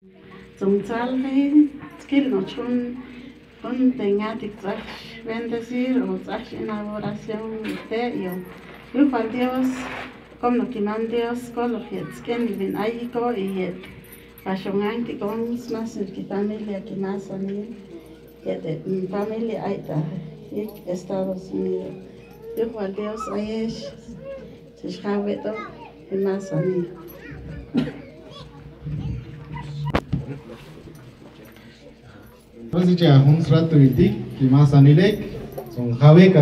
Zum Zalri, skill no chun tengatik trash bendecir o trash inauguración de yo para Dios como que man Dios con los que skin vin ayiko y pasongan que con más que familia que más a mí que de mi familia aita y Estados Unidos yo para Dios ahí se escabe todo y más a mí. Entonces ya un rato y que más anilek son jabe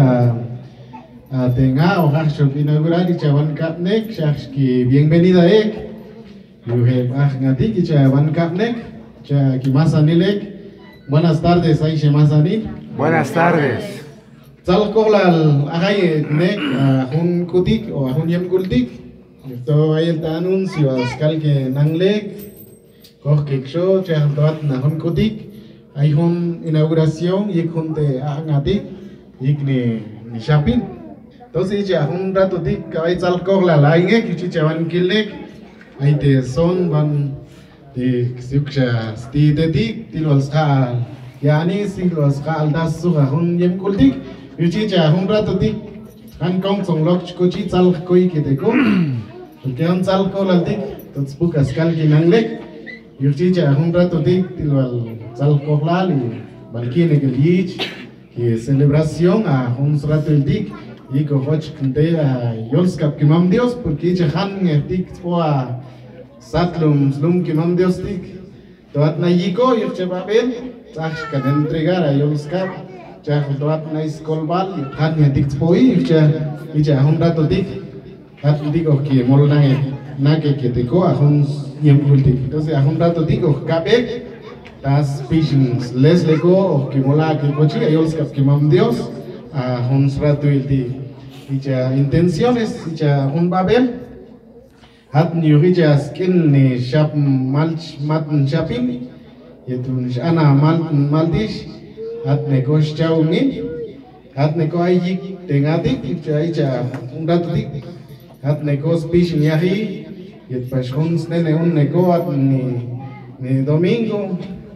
tenga o hasho inaugural y chavan kapnek que bienvenida yo he ngati que chavan kapnek que más anilek buenas tardes ahí más anil buenas tardes tal colal agay nek un kutik o un yem kultik esto ahí el anuncio askal que nanglek koh kiksho chavat na un kutik hay una inauguración y junte a ngati y ni shopping entonces ya un rato de que sal cogla la inge que chicha van kilek hay te son van de suksha sti de ti los ka yani si los ka aldas su un yem kultik y chicha un rato de han kong song lok kochi sal koi que te ko porque han sal cogla dik tots bukas kal ki nanglek y chicha un rato de al sal coglal y balkine que que celebración a un rato el dik y que hoch kente a yolskap que mam Dios porque ya han dik o a satlum slum que mam Dios dik toat na yiko y che babel sach que entregar a yolskap ya toat na skolbal han dik poi y ya un rato dik hat digo que molna na que te ko a un yemkultik entonces a un rato digo kabek das patience les lego que mola que cochi ellos que mam Dios a un rato el di ya intenciones ya un babel hat ni ya skin ni shop malch matn shopping yetun ana maldish hat negos chauni hat nego ay tengati ya un rato di hat negos patience yahi yet pashuns nene un nego at ni domingo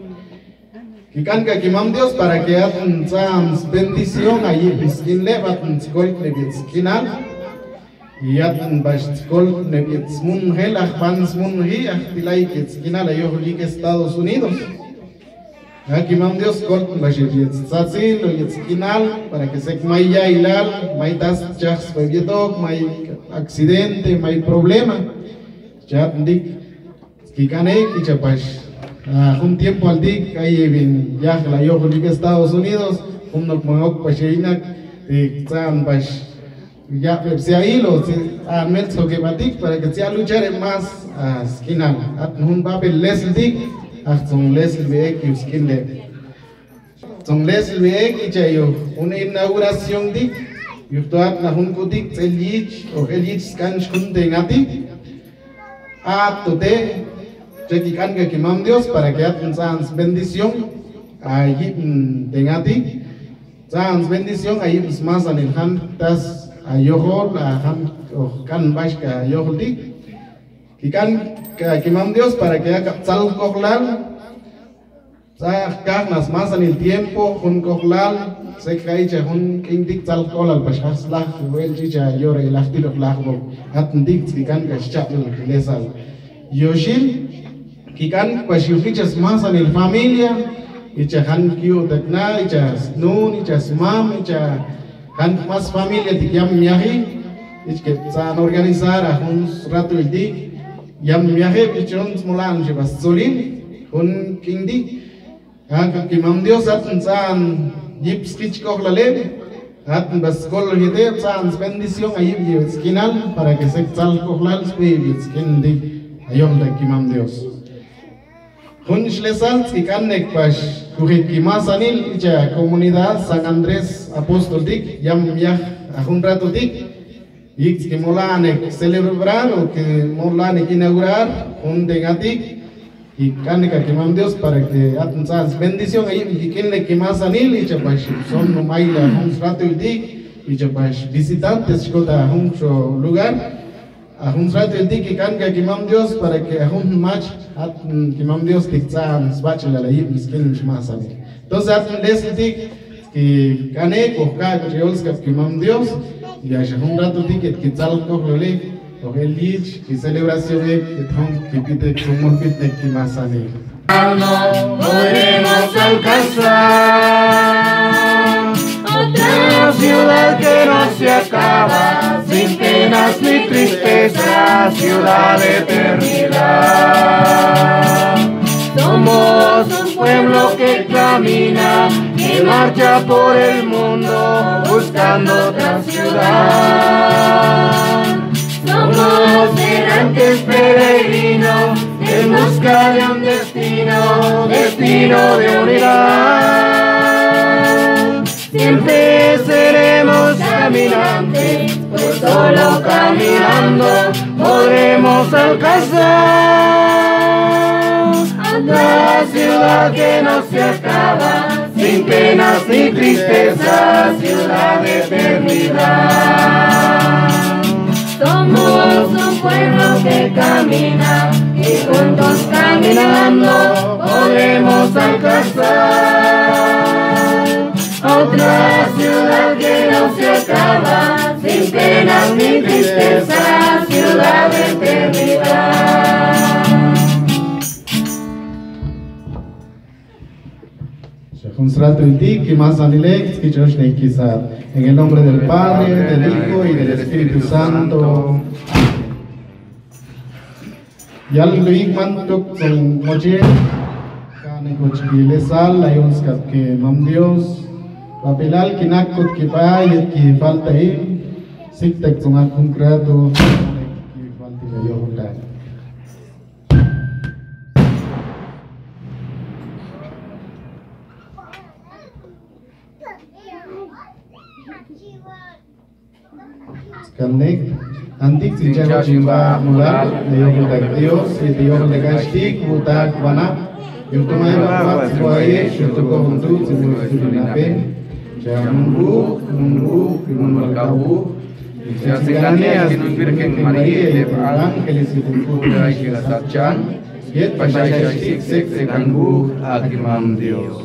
y canta que mam Dios para que hagan bendición allí en levaten skol nebits kinal y hagan bast skol nebits mun helach pans mun hi achtilai kits kinal yo lik Estados Unidos aquí mam Dios skol bast jetzt tzil y jetzt kinal para que se maya ilal mai tas chas bebiedok mai accidente mai problema ya dik kikane kichapash un tiempo al dik ahí bien ya la yo con Estados Unidos no como pasheina y tan bash ya se ahí lo a metro que batik para que sea luchar más a esquina un papel les dik son les ve que skinle son les ve que yo una inauguración dik yo toat na un kudik elich o elich kan shunde ngati a today Chequican que mam Dios para que hagan sans bendición allí tengati sans bendición ahí pues más en el han tas ayohol la han o can bashka ayohol di que mam Dios para que haga sal coglal sa carnas más en el tiempo un coglal se caicha un kindik sal coglal bashas la wel chicha yore la tiro la hat dik kikan ka chapel lesal yoshil Kikan pues yufichas más en el familia y han kiu tekna y nun y mam y han más familia de yam miahi y que san organizar a un rato el di yam miahi y chon smolan je bas solin un kindi que mam Dios hatten san yips kich koglale hatten bas kol hide san bendición ahí esquinal para que se sal koglal spe skindi ayom de kimam Dios Junch lesal si kanek pas kuhit más anil ya comunidad San Andrés Apóstol dik yam yah a un rato dik y que molane celebrar o que molane inaugurar un dengatik y kanek que mam Dios para que atentas bendición ahí y quien le que más anil y ya pas son no maila un rato dik y ya pas visitantes kota un lugar Ajun rato el tiki canca que mam Dios para que ajun match que mam Dios que está spach la ley miskin más sabe. Entonces hacen les el tik que cane coca que mam Dios y ajun rato ticket que tal co lo le o el lich que celebración que tron que pide como pide que más sabe. No podremos alcanzar otra ciudad que no se acaba, sin penas ni tristeza, ciudad de eternidad. Somos un pueblo que camina, que marcha por el mundo, buscando otra ciudad. Somos errantes peregrinos, en busca de un destino, destino de unidad. Siempre seremos caminantes, pues solo caminando podremos alcanzar la ciudad que no se acaba, sin penas ni tristezas, ciudad de eternidad. Somos un pueblo que camina y juntos caminando podremos alcanzar otra ciudad que no se acaba, sin penas ni tristezas, ciudad de eternidad. En el nombre del Padre, del Hijo y del Espíritu Santo. Yal luig mantuk son moche, kane cochile sal, hay uns que mam Dios, papelal que nakot que pay, que falta ahí, siktek son a concreto, que falta que yo junta. Kanek antik sinja jimba mulal Dios de Dios y Dios de Gastik butak wana yurtumai bapak sebagai syukur untuk semua nape jangan nunggu berkabu Silakannya Sinun Virgen Maria de Angelis itu dari Satchan yet pasaya sik sekanggu akimam Dios.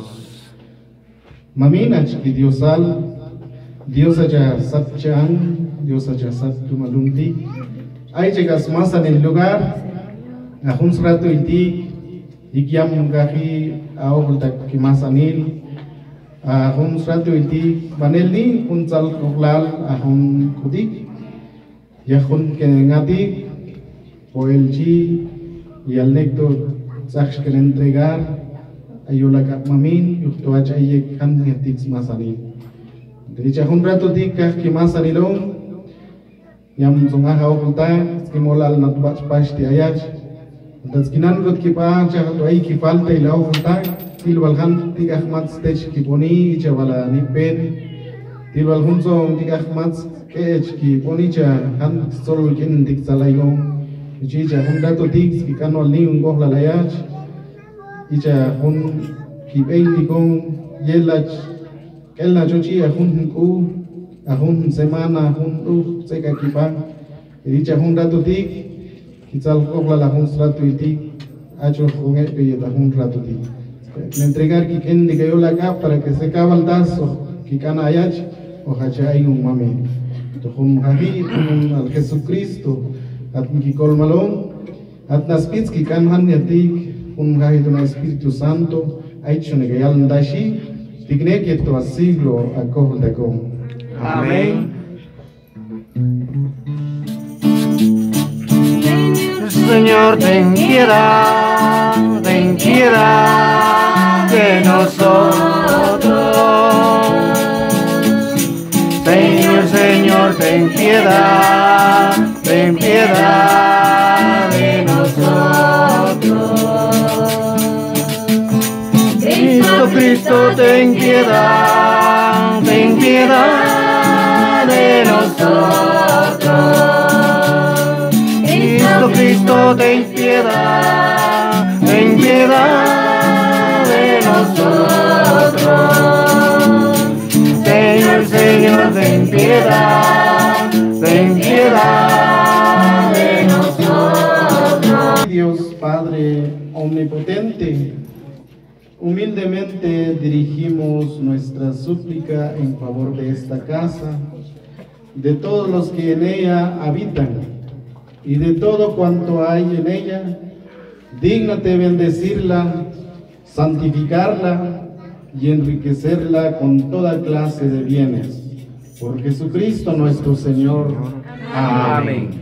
Mamina ki Diosal Dios aja Satchan Dios aja satu malumti. Ay llegas más en el lugar. A un rato iti ikiam gahi a oculta que más anil. A un rato iti banelni un sal koglal a un kudik. Ya un que ngati o el chi y al necto sach que entregar ayola kap mamin yukto aja ye kan ngetix más anil. Jadi un rato tika que más anilong yang sungai oculta que molal nat bach di ayat. Das kinan got ki pa cha to ai ki falta ila oculta til walhan tik ahmad stage ki boni cha wala ni pen til wal hunzo tik ahmad ke ki boni cha han sol kin tik salaigo ji cha hunda to tik ki kanol ni un gohla layat icha hun ki beini con yelach kelna chochi hun ku ahun semana hun seka kipa dicha hun rato tik quizal cobla la hun rato tik acho junge pe la hun rato tik me entregar que ken de yo la cap para que se cabal dazo que kana ayach o hacha ay un mame to hun hahi al Jesucristo at mi kolmalon at naspits que kan han yatik un hahi do Espíritu Santo ay chune que yal ndashi tigne que to siglo a kohol de kom. Amén. Señor, ten piedad de nosotros. Señor, ten piedad de nosotros. Cristo, ten piedad de nosotros. Cristo, ten piedad de nosotros. Señor, ten piedad de Dios Padre omnipotente, humildemente dirigimos nuestra súplica en favor de esta casa, de todos los que en ella habitan y de todo cuanto hay en ella. Dígnate bendecirla, santificarla y enriquecerla con toda clase de bienes. Por Jesucristo nuestro Señor. Amén.